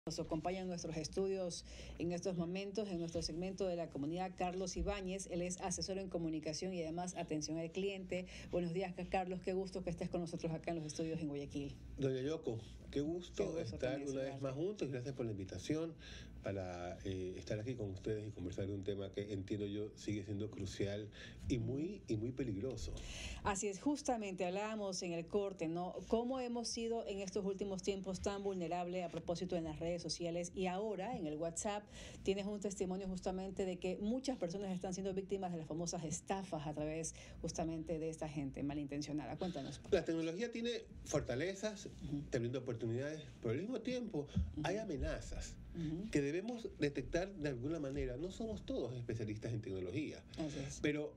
Nos acompaña en nuestros estudios en estos momentos, en nuestro segmento de la comunidad, Carlos Ibáñez. Él es asesor en comunicación y además atención al cliente. Buenos días, Carlos. Qué gusto que estés con nosotros acá en los estudios en Guayaquil. Doña Yoko, qué gusto estar una vez más juntos y gracias por la invitación para estar aquí con ustedes y conversar de un tema que entiendo yo sigue siendo crucial y muy peligroso. Así es, justamente hablábamos en el corte, ¿no? Cómo hemos sido en estos últimos tiempos tan vulnerables a propósito en las redes sociales, y ahora en el WhatsApp tienes un testimonio justamente de que muchas personas están siendo víctimas de las famosas estafas a través justamente de esta gente malintencionada. Cuéntanos. La tecnología tiene fortalezas, te brinda oportunidades, pero al mismo tiempo hay amenazas que debemos detectar de alguna manera. No somos todos especialistas en tecnología, pero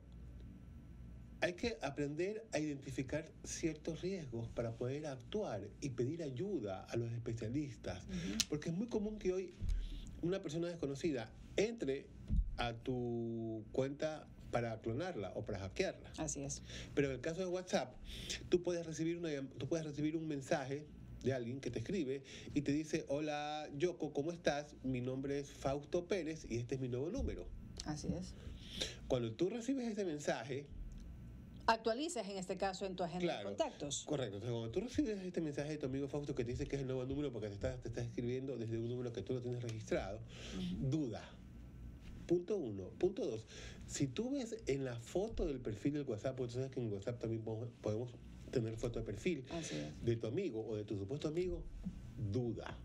hay que aprender a identificar ciertos riesgos para poder actuar y pedir ayuda a los especialistas. Porque es muy común que hoy una persona desconocida entre a tu cuenta para clonarla o para hackearla. Así es. Pero en el caso de WhatsApp, tú puedes recibir un mensaje de alguien que te escribe y te dice: hola Yoko, ¿cómo estás? Mi nombre es Fausto Pérez y este es mi nuevo número. Así es. Cuando tú recibes ese mensaje, actualizas en este caso en tu agenda de contactos. Correcto. Entonces, cuando tú recibes este mensaje de tu amigo Fausto que te dice que es el nuevo número porque te está escribiendo desde un número que tú lo tienes registrado, duda. Punto 1. Punto 2. Si tú ves en la foto del perfil del WhatsApp, porque tú sabes que en WhatsApp también podemos tener foto de perfil de tu amigo o de tu supuesto amigo, duda.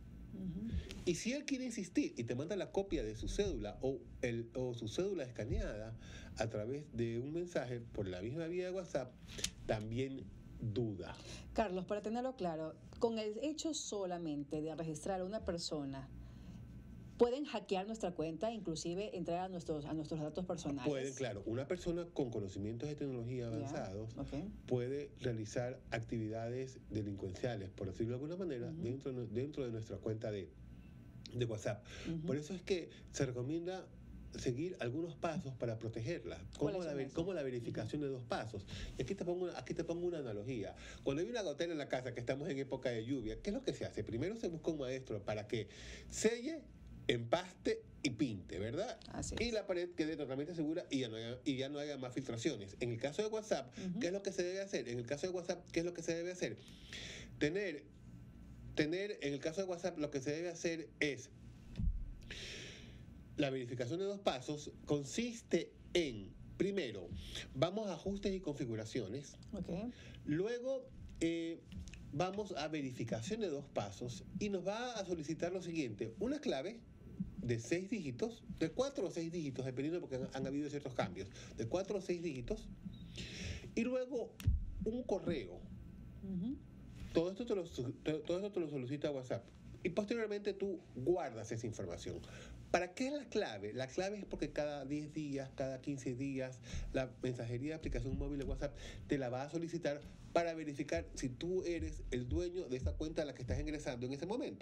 Y si él quiere insistir y te manda la copia de su cédula o su cédula escaneada a través de un mensaje por la misma vía de WhatsApp, también duda. Carlos, para tenerlo claro, con el hecho solamente de registrar a una persona, ¿pueden hackear nuestra cuenta, inclusive entrar a nuestros datos personales? Pueden, claro. Una persona con conocimientos de tecnología avanzados puede realizar actividades delincuenciales, por decirlo de alguna manera, dentro de nuestra cuenta de WhatsApp. Por eso es que se recomienda seguir algunos pasos para protegerla, como la verificación de 2 pasos. Y aquí te pongo una analogía. Cuando hay una gotera en la casa, que estamos en época de lluvia, ¿qué es lo que se hace? Primero se busca un maestro para que selle, empaste y pinte, ¿verdad? Y la pared quede totalmente segura y ya no haya más filtraciones. En el caso de WhatsApp, ¿qué es lo que se debe hacer? En el caso de WhatsApp, ¿qué es lo que se debe hacer? En el caso de WhatsApp, lo que se debe hacer es la verificación de 2 pasos. Consiste en, primero, vamos a ajustes y configuraciones. Luego, vamos a verificación de 2 pasos y nos va a solicitar lo siguiente: una clave de 6 dígitos, de 4 o 6 dígitos, dependiendo porque han habido ciertos cambios, de 4 o 6 dígitos, y luego un correo. Todo esto te lo solicita WhatsApp. Y posteriormente tú guardas esa información. ¿Para qué es la clave? La clave es porque cada 10 días, cada 15 días, la mensajería de aplicación móvil de WhatsApp te la va a solicitar para verificar si tú eres el dueño de esa cuenta a la que estás ingresando en ese momento.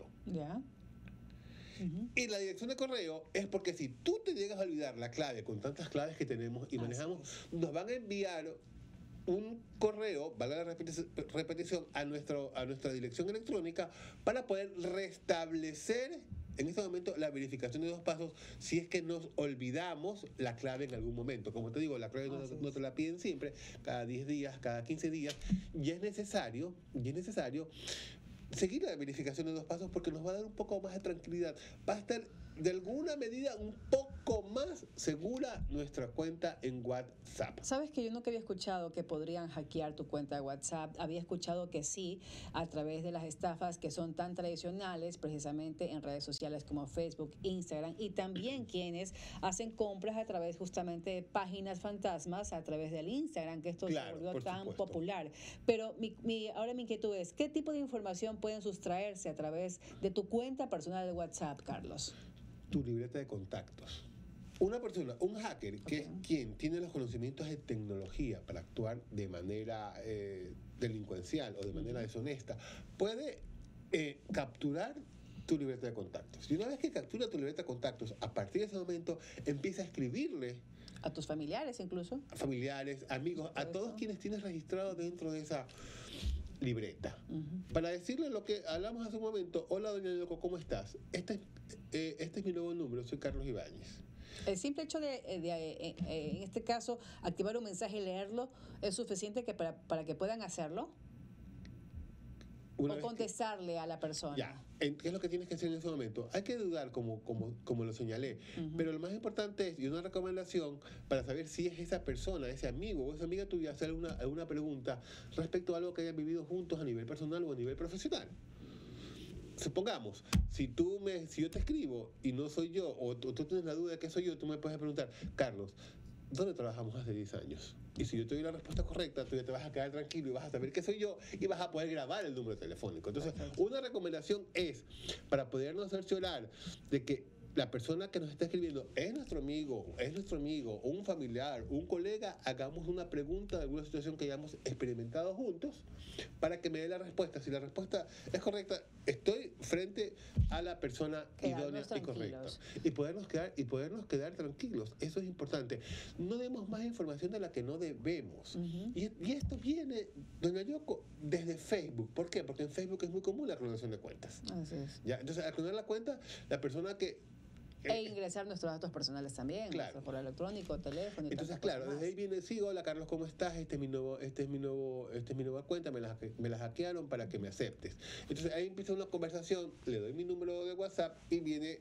Y la dirección de correo es porque si tú te llegas a olvidar la clave, con tantas claves que tenemos y manejamos, nos van a enviar un correo, valga la repetición, a nuestra dirección electrónica para poder restablecer en este momento la verificación de 2 pasos si es que nos olvidamos la clave en algún momento. Como te digo, la clave no te la piden siempre, cada 10 días, cada 15 días, y es necesario seguir la verificación de 2 pasos porque nos va a dar un poco más de tranquilidad. Va a estar de alguna medida un poco más segura nuestra cuenta en WhatsApp. Sabes que yo nunca había escuchado que podrían hackear tu cuenta de WhatsApp. Había escuchado que sí, a través de las estafas que son tan tradicionales, precisamente en redes sociales como Facebook, Instagram, y también quienes hacen compras a través justamente de páginas fantasmas a través del Instagram, que esto se volvió tan popular. Pero ahora mi inquietud es, ¿qué tipo de información pueden sustraerse a través de tu cuenta personal de WhatsApp, Carlos? Tu libreta de contactos. Una persona, un hacker, que es quien tiene los conocimientos de tecnología para actuar de manera delincuencial o de manera deshonesta, puede capturar tu libreta de contactos. Y una vez que captura tu libreta de contactos, a partir de ese momento empieza a escribirle a tus familiares, incluso familiares, amigos, a todos quienes tienes registrados dentro de esa libreta para decirle lo que hablamos hace un momento. Hola, doña Yoko, ¿cómo estás? Este es mi nuevo número, soy Carlos Ibáñez. El simple hecho de en este caso, activar un mensaje y leerlo es suficiente para que puedan hacerlo. O contestarle a la persona. Ya, ¿qué es lo que tienes que hacer en ese momento? Hay que dudar, como lo señalé, pero lo más importante es, y una recomendación para saber si es esa persona, ese amigo o esa amiga tuya, hacer una pregunta respecto a algo que hayan vivido juntos a nivel personal o a nivel profesional. Supongamos, si yo te escribo y no soy yo, o tú tienes la duda de que soy yo, tú me puedes preguntar, Carlos, ¿dónde trabajamos hace 10 años? Y si yo te doy la respuesta correcta, tú ya te vas a quedar tranquilo y vas a saber que soy yo y vas a poder grabar el número telefónico. Entonces, una recomendación es, para podernos cerciorar de que la persona que nos está escribiendo es nuestro amigo, o un familiar, un colega, hagamos una pregunta de alguna situación que hayamos experimentado juntos para que me dé la respuesta. Si la respuesta es correcta, estoy frente a la persona idónea y correcta. Y podernos quedar tranquilos. Eso es importante. No demos más información de la que no debemos. Y esto viene, doña Yoko, desde Facebook. ¿Por qué? Porque en Facebook es muy común la clonación de cuentas. Así es. ¿Ya? Entonces, al clonar la cuenta, la persona que ingresar nuestros datos personales también, claro, nuestro correo electrónico, teléfono. Entonces, claro, desde ahí viene, sí, hola Carlos, ¿cómo estás? Esta es mi nueva cuenta, me la hackearon para que me aceptes. Entonces ahí empieza una conversación, le doy mi número de WhatsApp y viene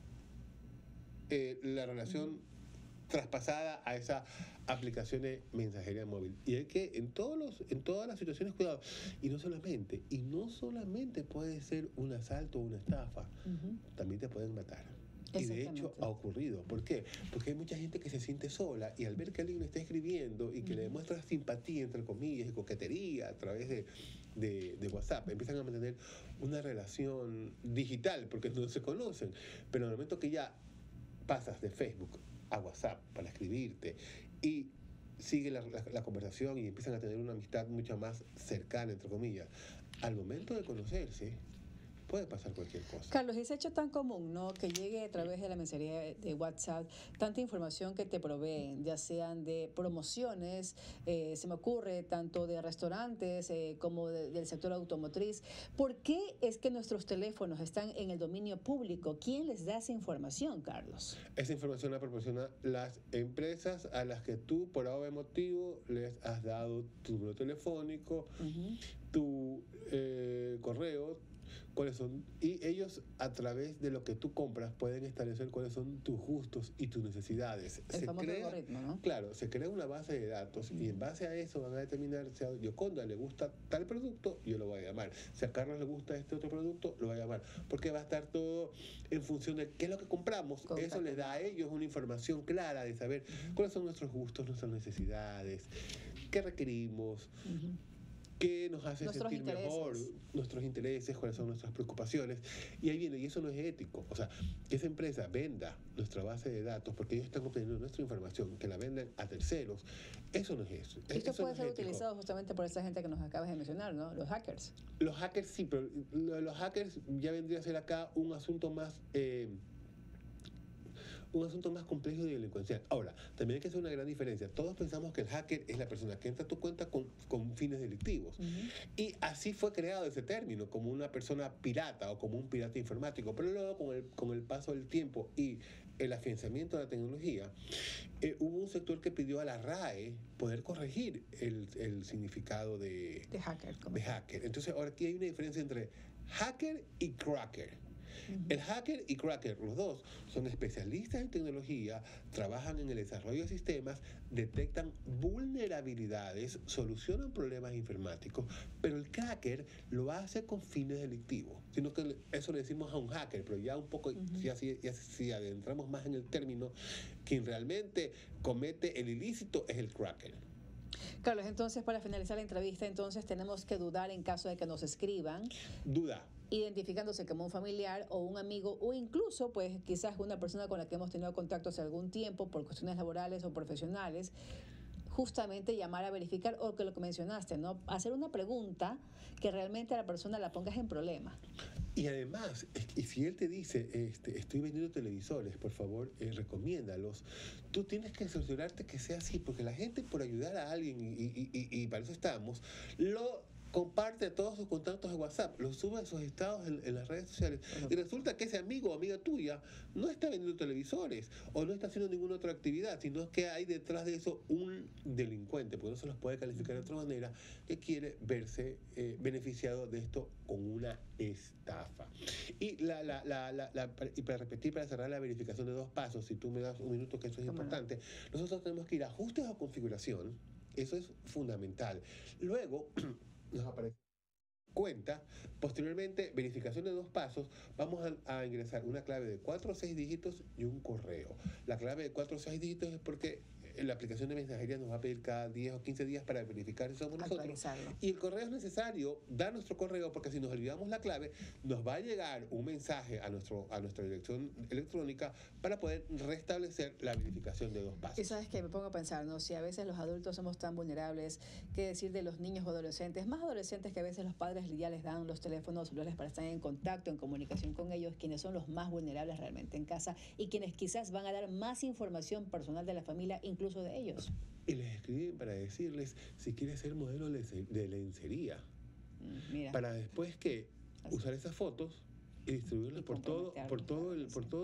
la relación traspasada a esa aplicación de mensajería móvil. Y hay que, en todas las situaciones, cuidado. Y no solamente puede ser un asalto o una estafa, también te pueden matar. Y de hecho ha ocurrido. ¿Por qué? Porque hay mucha gente que se siente sola y al ver que alguien le está escribiendo y que le demuestra simpatía, entre comillas, y coquetería a través de WhatsApp, empiezan a mantener una relación digital porque no se conocen. Pero en el momento que ya pasas de Facebook a WhatsApp para escribirte y sigue la conversación y empiezan a tener una amistad mucho más cercana, entre comillas, al momento de conocerse, puede pasar cualquier cosa. Carlos, ese hecho tan común, ¿no? Que llegue a través de la mensajería de WhatsApp tanta información que te proveen, ya sean de promociones, se me ocurre, tanto de restaurantes como del sector automotriz. ¿Por qué es que nuestros teléfonos están en el dominio público? ¿Quién les da esa información, Carlos? Esa información la proporciona las empresas a las que tú, por algún motivo, les has dado tu número telefónico, tu correo, cuáles son, y ellos a través de lo que tú compras pueden establecer cuáles son tus gustos y tus necesidades. El famoso algoritmo, ¿no? Claro, se crea una base de datos y en base a eso van a determinar si a Yoconda le gusta tal producto, yo lo voy a llamar. Si a Carlos le gusta este otro producto, lo voy a llamar. Porque va a estar todo en función de qué es lo que compramos. Eso les da a ellos una información clara de saber cuáles son nuestros gustos, nuestras necesidades, qué requerimos, qué nos hace sentir mejor, nuestros intereses, cuáles son nuestras preocupaciones. Y ahí viene, y eso no es ético. O sea, que esa empresa venda nuestra base de datos porque ellos están obteniendo nuestra información, que la venden a terceros, eso no es eso. Esto puede ser utilizado justamente por esa gente que nos acabas de mencionar, ¿no? Los hackers. Los hackers sí, pero los hackers ya vendría a ser acá un asunto más complejo y delincuencial. Ahora, también hay que hacer una gran diferencia. Todos pensamos que el hacker es la persona que entra a tu cuenta con fines delictivos. Y así fue creado ese término, como una persona pirata o como un pirata informático. Pero luego, con el paso del tiempo y el afianzamiento de la tecnología, hubo un sector que pidió a la RAE poder corregir el significado de hacker. Entonces, ahora aquí hay una diferencia entre hacker y cracker. El hacker y cracker, los dos, son especialistas en tecnología, trabajan en el desarrollo de sistemas, detectan vulnerabilidades, solucionan problemas informáticos, pero el cracker lo hace con fines delictivos, sino que eso le decimos a un hacker, pero ya un poco, si adentramos más en el término, quien realmente comete el ilícito es el cracker. Carlos, entonces para finalizar la entrevista, entonces tenemos que dudar en caso de que nos escriban. Duda. Identificándose como un familiar o un amigo o incluso pues quizás una persona con la que hemos tenido contacto hace algún tiempo por cuestiones laborales o profesionales, justamente llamar a verificar o que lo que mencionaste, ¿no? Hacer una pregunta que realmente a la persona la pongas en problema. Y además, y si él te dice, estoy vendiendo televisores, por favor, recomiéndalos, tú tienes que cerciorarte que sea así, porque la gente por ayudar a alguien, y para eso estamos, lo comparte a todos sus contactos de WhatsApp, los sube a sus estados en las redes sociales, y resulta que ese amigo o amiga tuya no está vendiendo televisores o no está haciendo ninguna otra actividad, sino que hay detrás de eso un delincuente, porque no se los puede calificar de otra manera, que quiere verse beneficiado de esto con una estafa. Y para repetir, para cerrar la verificación de 2 pasos, si tú me das un minuto, que eso es importante, nosotros tenemos que ir a ajustes o configuración. Eso es fundamental. Luego nos aparece cuenta, posteriormente verificación de 2 pasos, vamos a ingresar una clave de 4 o 6 dígitos y un correo. La clave de 4 o 6 dígitos es porque la aplicación de mensajería nos va a pedir cada 10 o 15 días para verificar si somos nosotros. Y el correo es necesario dar nuestro correo, porque si nos olvidamos la clave, nos va a llegar un mensaje a nuestra dirección electrónica para poder restablecer la verificación de 2 pasos. Y sabes que me pongo a pensar, ¿no? Si a veces los adultos somos tan vulnerables, ¿qué decir de los niños o adolescentes? Más adolescentes, que a veces los padres ya les dan los teléfonos celulares para estar en contacto, en comunicación con ellos, quienes son los más vulnerables realmente en casa y quienes quizás van a dar más información personal de la familia, incluso de ellos. Y les escriben para decirles si quieres ser modelo de lencería. Mira. Para después que usar esas fotos y distribuirlas por todo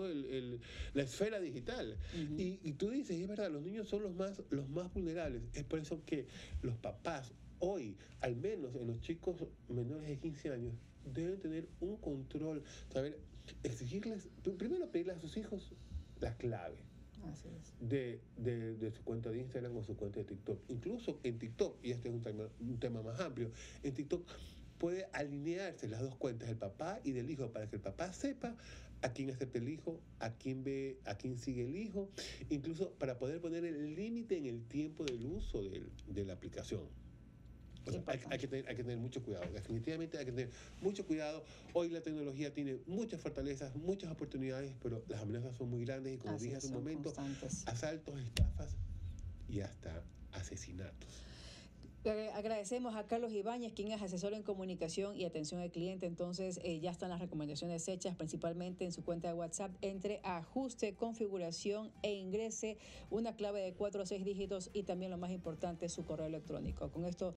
la esfera digital. Y tú dices, es verdad, los niños son los más vulnerables. Es por eso que los papás hoy, al menos en los chicos menores de 15 años, deben tener un control, saber exigirles, primero pedirle a sus hijos la clave. Así es. De su cuenta de Instagram o su cuenta de TikTok. Incluso en TikTok, y este es un tema más amplio, en TikTok puede alinearse las 2 cuentas del papá y del hijo, para que el papá sepa a quién acepta el hijo, a quién sigue el hijo, incluso para poder poner el límite en el tiempo del uso de la aplicación. O sea, hay que tener mucho cuidado, definitivamente hay que tener mucho cuidado. Hoy la tecnología tiene muchas fortalezas, muchas oportunidades, pero las amenazas son muy grandes y, como dije hace un momento, asaltos, estafas y hasta asesinatos. Agradecemos a Carlos Ibáñez, quien es asesor en comunicación y atención al cliente. Entonces, ya están las recomendaciones hechas, principalmente en su cuenta de WhatsApp. Entre a ajuste, configuración e ingrese una clave de 4 o 6 dígitos y también, lo más importante, su correo electrónico. Con esto